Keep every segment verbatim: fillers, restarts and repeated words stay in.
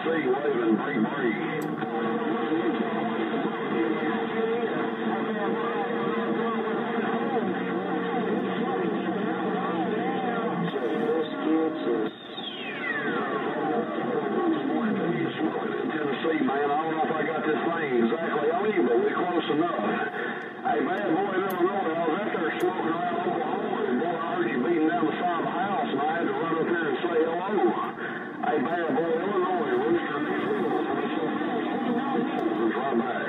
Tennessee, waving Big Bree. Man, I don't know if I got this thing exactly on you, but we're close enough. Hey, bad boy in Illinois, I was out there smoking around Oklahoma, and boy, I heard you beating down the side of the house, and I had to run up here and say hello. Hey, bad boy, Illinois, Rooster, right back.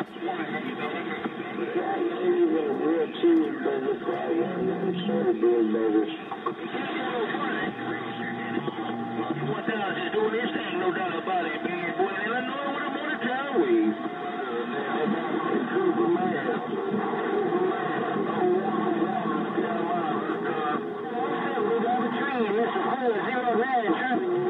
Real cheeseburger, started doing burgers. What else is doing this thing, no doubt about it, man. Boy, in Illinois, what I'm on the town with. This is four zero nine,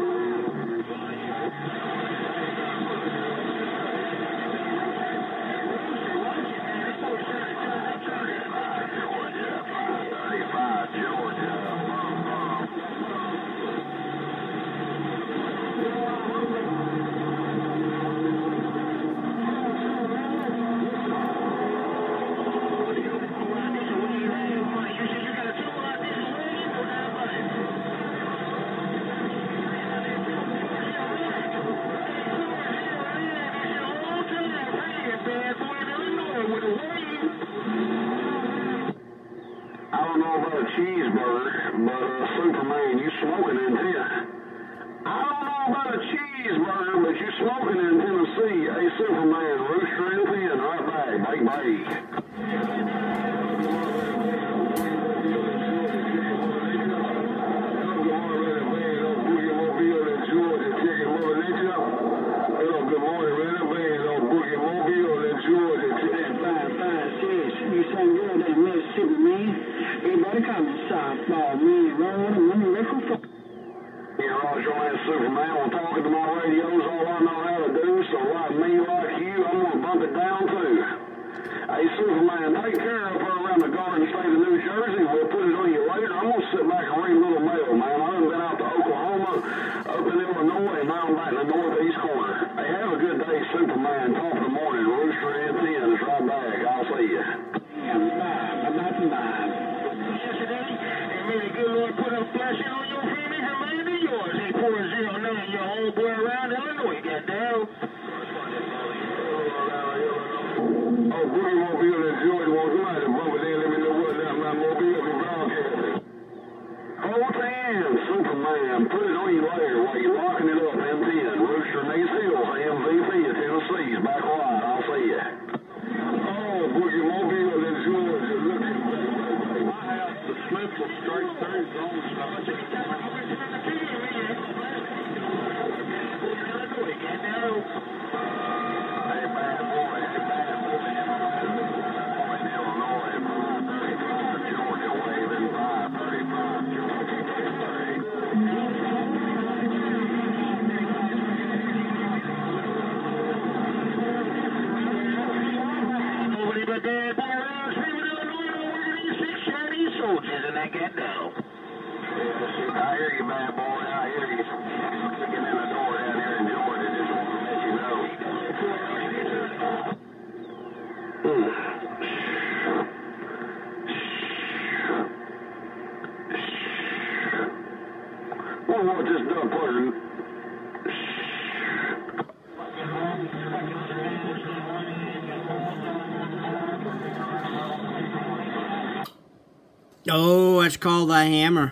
cheeseburger, but uh, Superman, you smoking in here. I don't know about a cheeseburger, but you smoking in Tennessee. Hey, Superman, Rooster and Pin, right back, big bag. Good morning, Red Bands on Boogie Mobile in Georgia. Five, five, six. You sound good at Mississippi, man. Everybody coming softball, man. Roll them, let me record for. Yeah, Roger, man, Superman. I'm talking to my radios, all I know how to do. So, like me, like you, I'm going to bump it down, too. Hey, Superman, take care of her around the Garden State of New Jersey. We'll put it on you later. I'm going to sit back and read a little mail, man. I haven't been out to Oklahoma, up in Illinois, and now I'm back in the northeast corner. Hey, have a good day, Superman. Top of the morning. Rooster and Ten is right back. I'll see you. Yeah, bye. Bye-bye, bye. Yesterday, and may the good Lord put a blessing on your family and mine and yours. Hey, four zero nine, your old boy around Illinois. Got down. Oh, Boogie Mobile in Georgia. Want somebody to bump it in? Let me know what's out my mobile be broadcasting. Hold hand, Superman. Put it on you later while you're locking it up, M ten. Rooster and Ace Hills, M V P of Tennessee's back wide. I'll see you. Oh, Boogie Mobile in Georgia. Look at my house, the Smith will strike third zone. Hey, bad boy. Hey, bad boy. Illinois, five thirty-five, Georgia, waving five thirty-five, Georgia. Nobody but bad boy around Freeman, Illinois, over these six Chinese soldiers, and I got down. I hear you, bad boy. I hear you. Kicking in the door down here in Georgia. Just want to let you know. Well, what this done pleasure? Oh, that's called a hammer.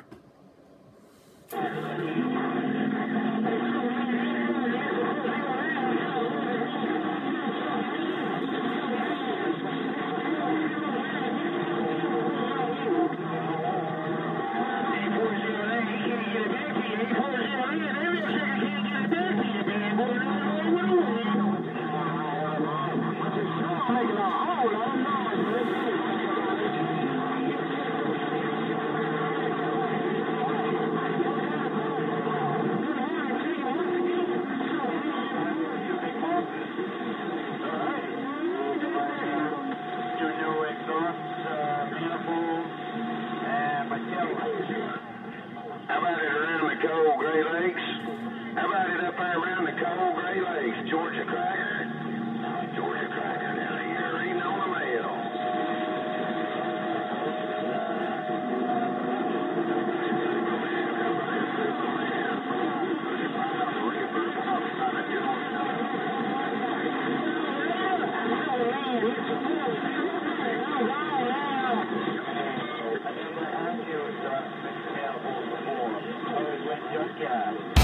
How about it around the cold Great Lakes? How about it up there around Cold Gray Lakes, Georgia Cracker. Georgia Cracker down here reading on the mail. I